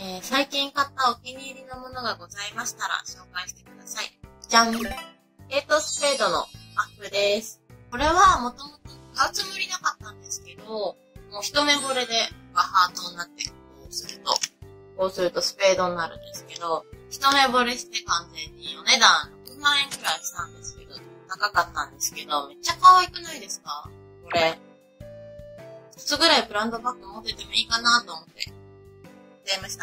最近買ったお気に入りのものがございましたら紹介してください。じゃん！エイトスペードのアップです。これはもともと買うつもりなかったんですけど、もう一目惚れでハートになってこうするとスペードになるんですけど、一目惚れして完全にお値段6万円くらいしたんですけど、高かったんですけど、めっちゃ可愛くないですか？これ。一つぐらいブランドバッグ持っててもいいかなと思って。買いました。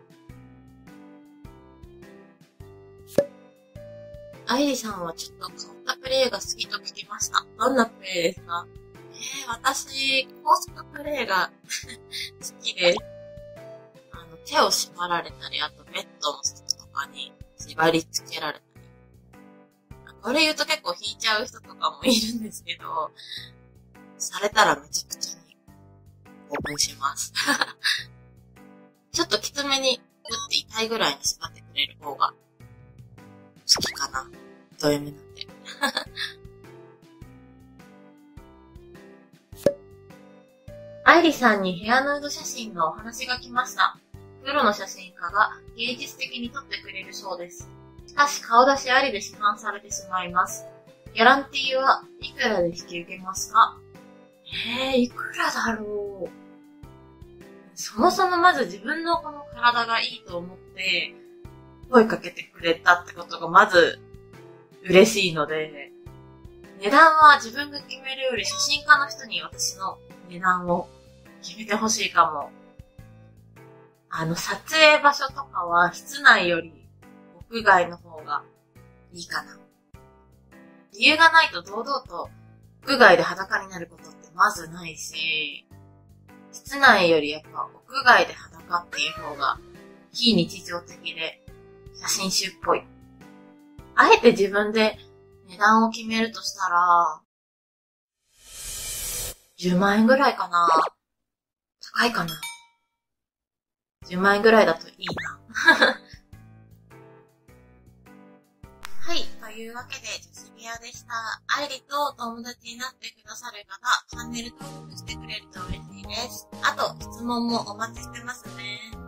愛理さんはちょっと変わったプレイが好きと聞きました。どんなプレイですか？私、高速プレイが好きです。手を縛られたり、あとベッドの外とかに縛り付けられたり。これ言うと結構引いちゃう人とかもいるんですけど、されたらめちゃくちゃに興奮します。ちょっときつめに打って痛いぐらいに縛ってくれる方が好きかな。ド M なんで。愛理さんにヘアヌード写真のお話が来ました。プロの写真家が芸術的に撮ってくれるそうです。しかし顔出しありで市販されてしまいます。ギャランティーはいくらで引き受けますか？いくらだろう。そもそもまず自分のこの体がいいと思って声かけてくれたってことがまず嬉しいので、値段は自分が決めるより写真家の人に私の値段を決めてほしいかも。撮影場所とかは室内より屋外の方がいいかな。理由がないと堂々と屋外で裸になることってまずないし、室内よりやっぱ屋外で裸っていう方が非日常的で写真集っぽい。あえて自分で値段を決めるとしたら、10万円ぐらいかな。高いかな。10万円ぐらいだといいな。はい。というわけで、女子部屋でした。愛理とお友達になってくださる方、チャンネル登録してくれると嬉しいです。あと、質問もお待ちしてますね。